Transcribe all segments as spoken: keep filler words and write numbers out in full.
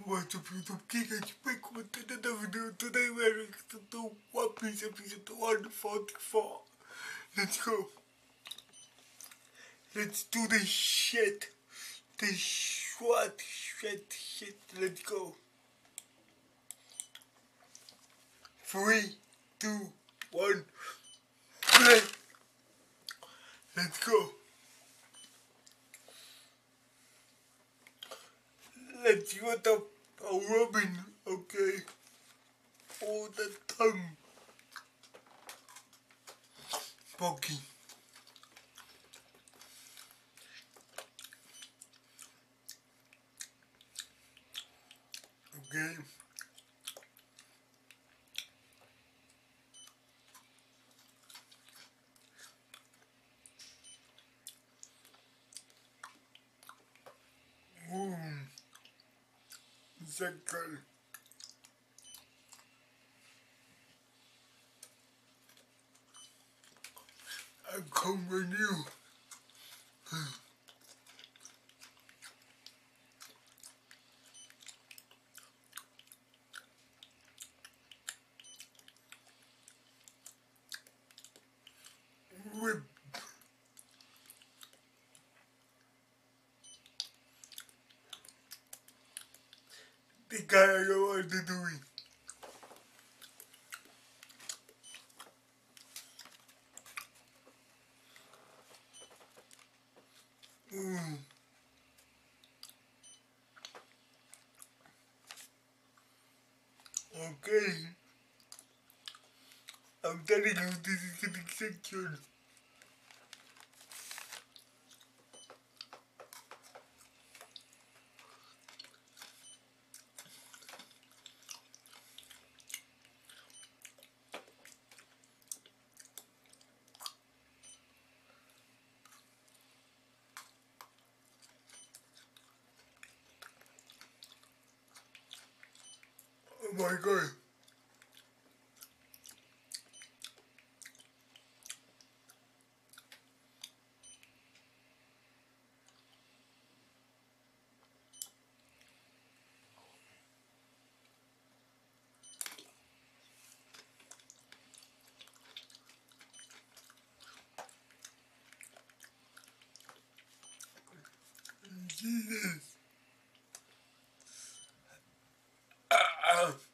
What's up YouTube King and back with another video. Today we're going to do One Piece episode one forty-four. Let's go. Let's do this shit. This short shit shit. Let's go. Three, two, one, play. Let's go. Let's go to a Robin, okay? All the time. Pocky. Okay. Boom. Circle. I come with you. Whip. The guy I don't want to do it. Mm. Okay. I'm telling you, this is getting section. Oh my god. Jesus. Ah, ah.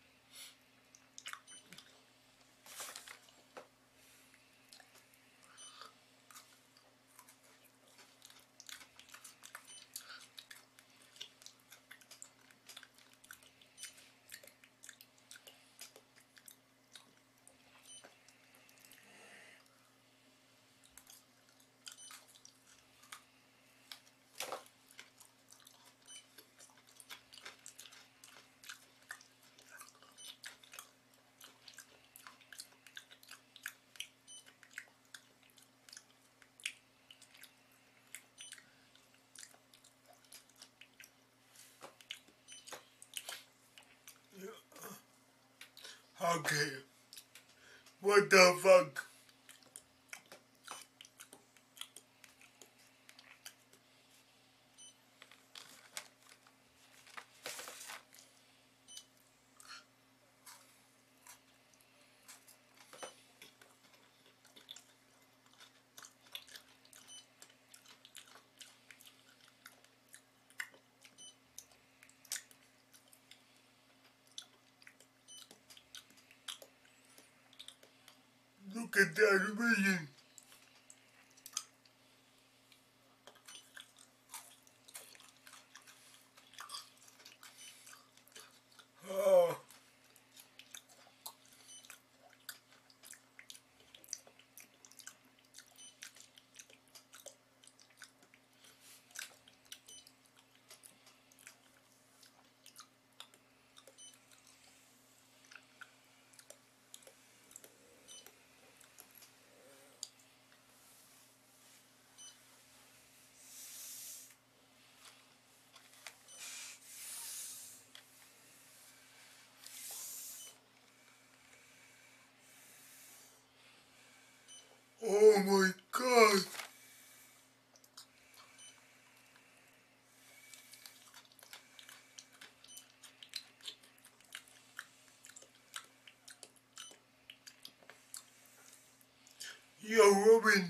Okay. What the fuck? Look at the animation. Oh. Robin.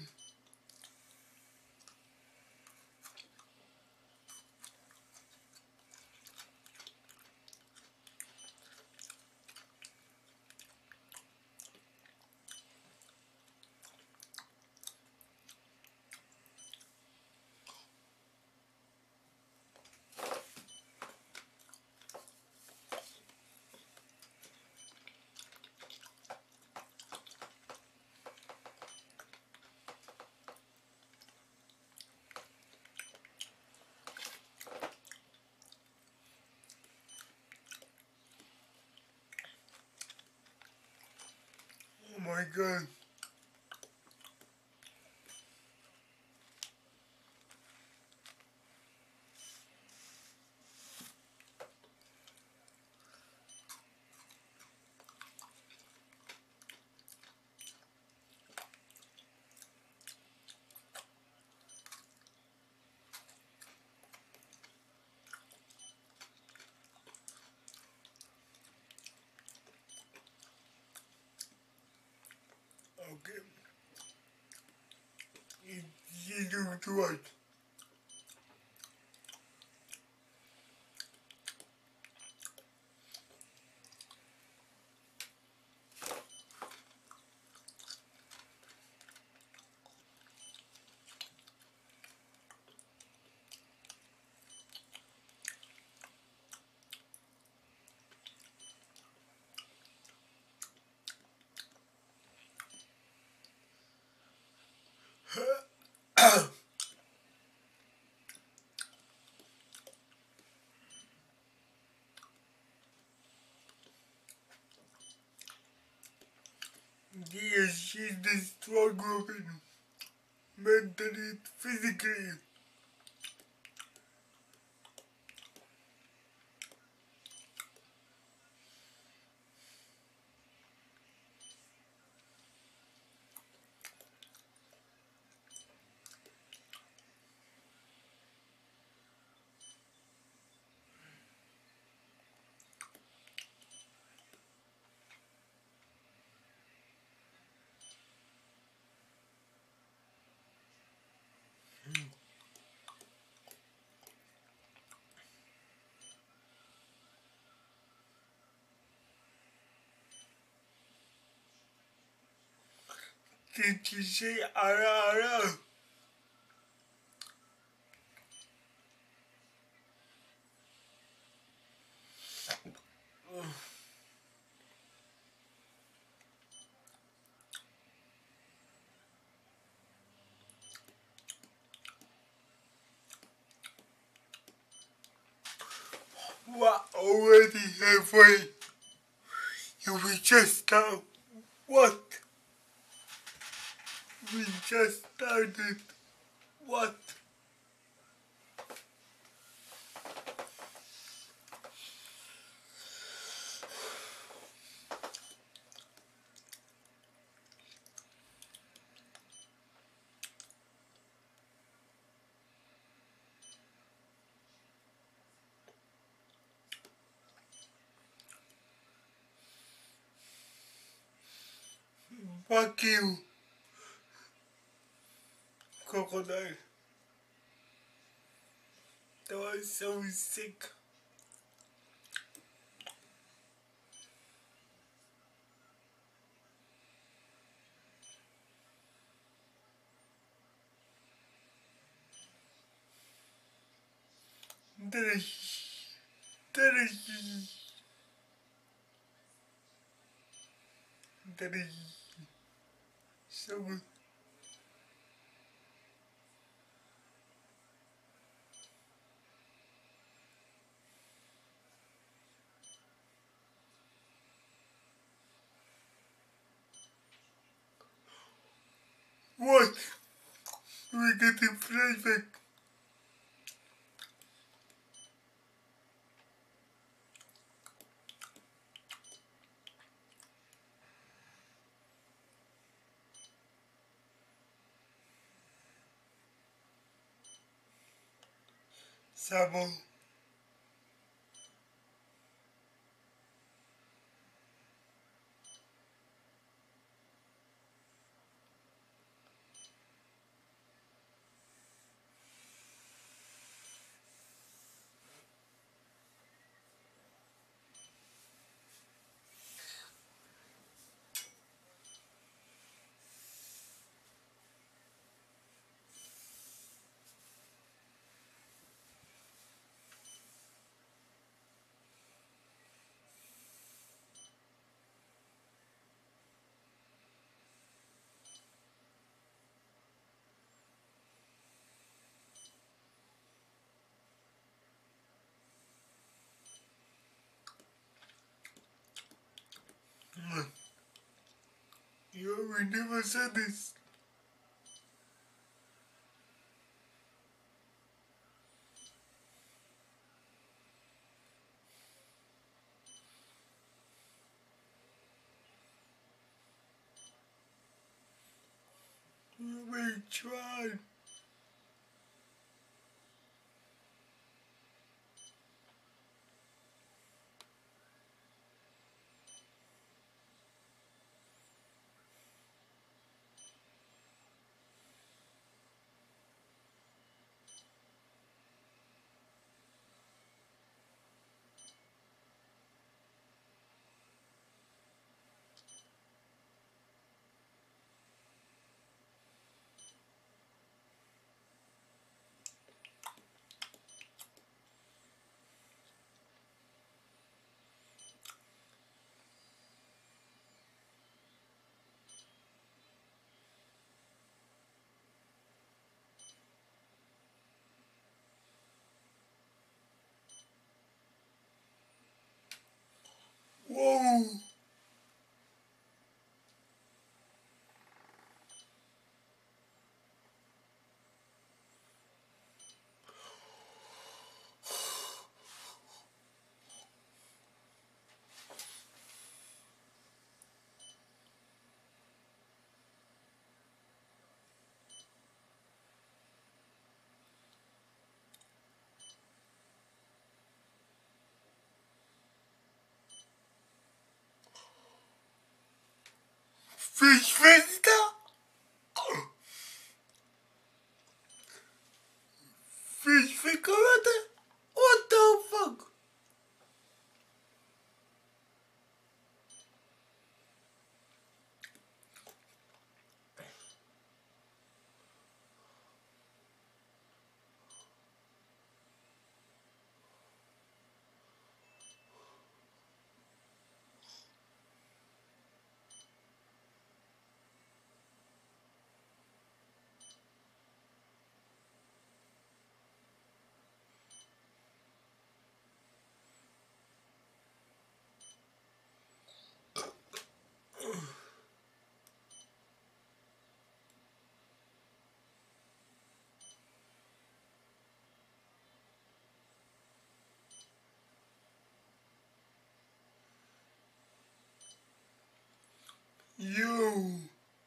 Oh my god. Okay. You, you do it right. Yes, she's the strong Robin. Mentally, physically. Did you say ara ara? We're already halfway. And we just start. What? We just started. What? Fuck you, crocodile. That was so sick. That is, that is, that is so good. What? We get the flashback. Sabo. we never said this. We tried. Whoa! Fish Fiesta? Fish Ficorata? What the fuck? You.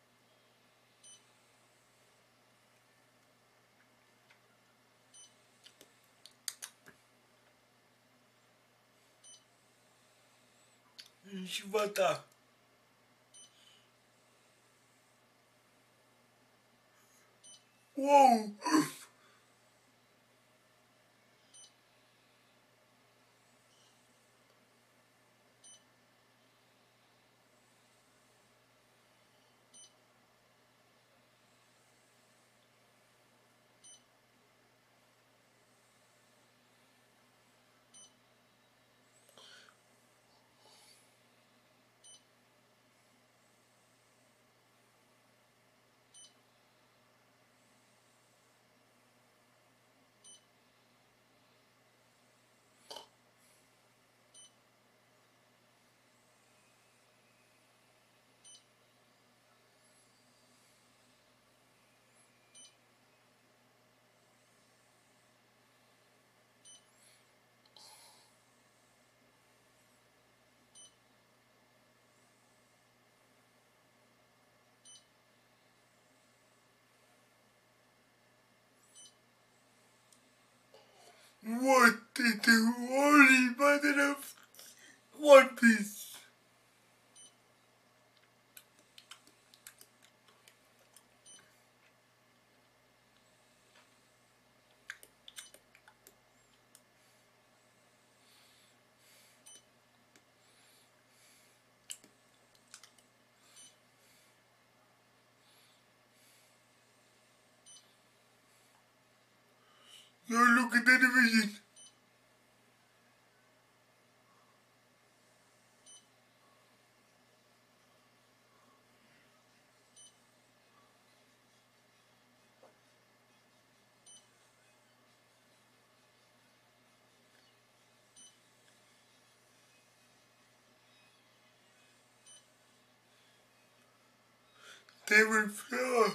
Shibata. Whoa! What did the holy mother of One Piece? You're looking at the television. David Flower.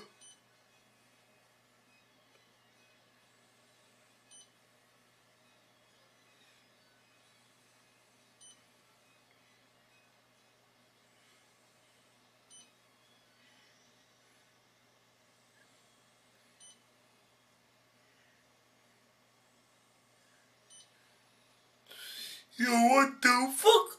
Yo, what the fuck?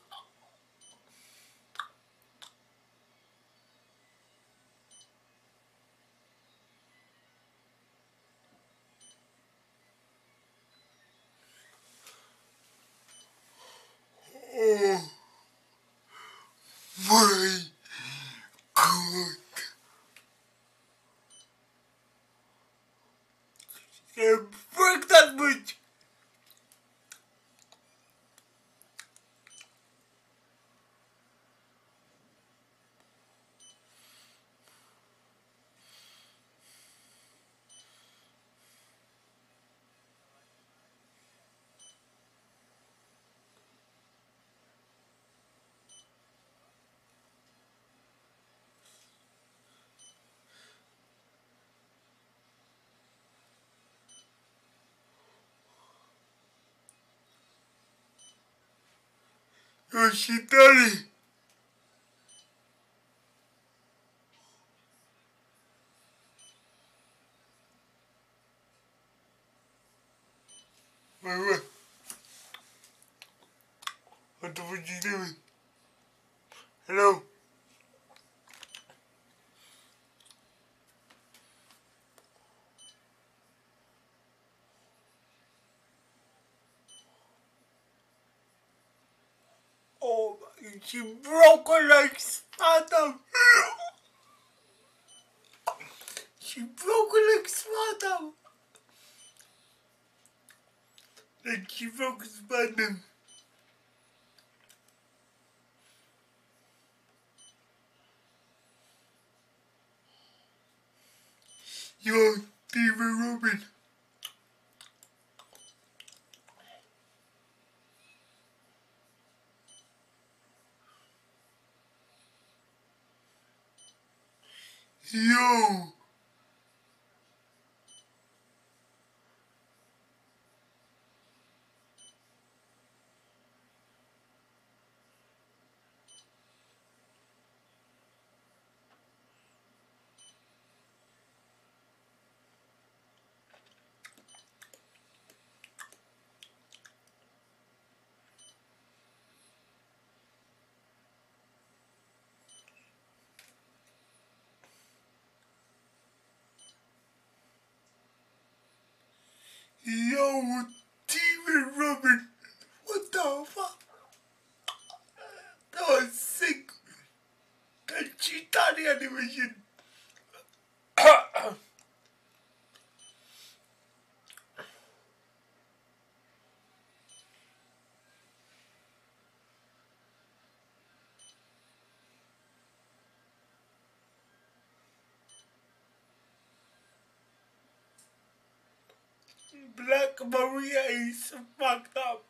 Oh my god. Yeah, break that bitch. Yo, she done it. Wait, wait. What the fuck you doing? Hello? Oh, she broke her like Sparta. She broke her like Sparta. Like she broke Sparta. Yo, David Robin. Yo. Yo, David Robin. What the fuck? That was sick. That cheetah animation. Black Maria is fucked up.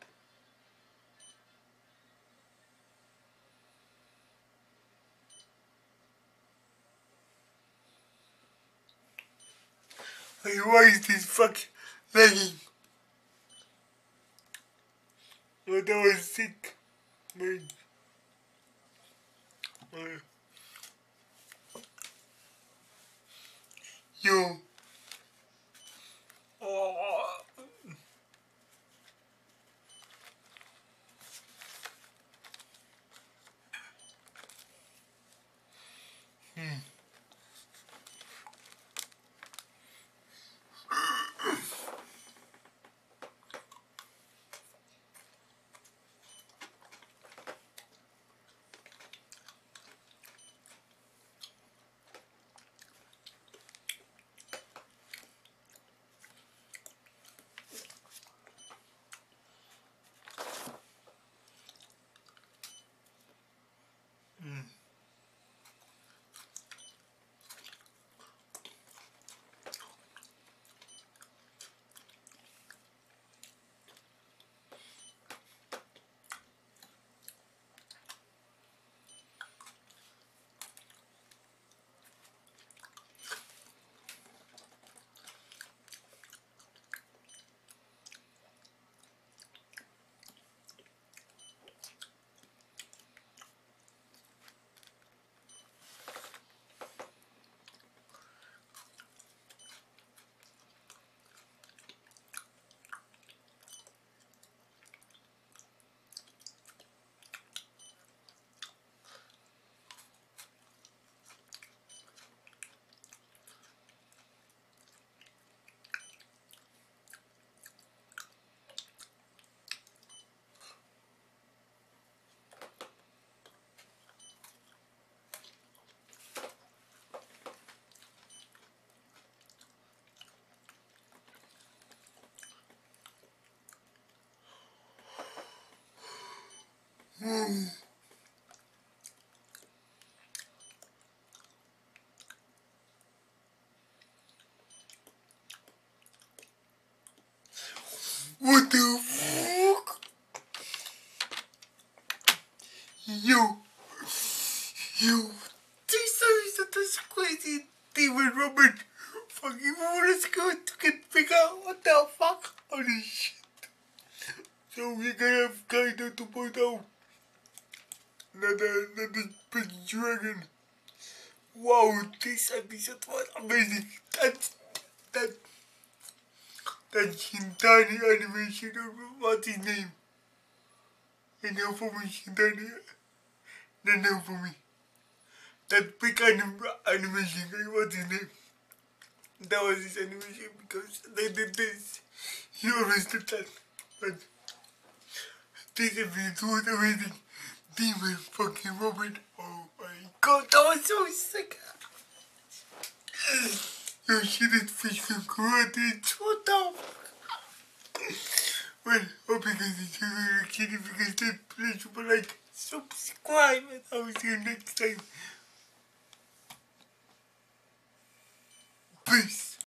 Hey, why is this fucking lagging? Oh, that was sick, man. Uh, yo. Oh. Hmm. Mm. What the fuck? Yo, yo, this is this crazy demon Robin. Fucking let's go to get figure out what the fuck? Holy shit. So we're gonna have kind of to put out another, another big dragon. Wow, this episode was amazing. That, that, that Shintani animation, what's his name? You know for me, Shintani. No, no, for me. That big anim animation, what's his name? That was his animation because they did this. He always did that. But this episode was amazing. Demon fucking Robin. Oh my god, that was so sick. Yo, she did fish some karate. What the fuck? Well, hope you guys enjoyed the video. If you guys did, please like, subscribe, and I'll see you next time.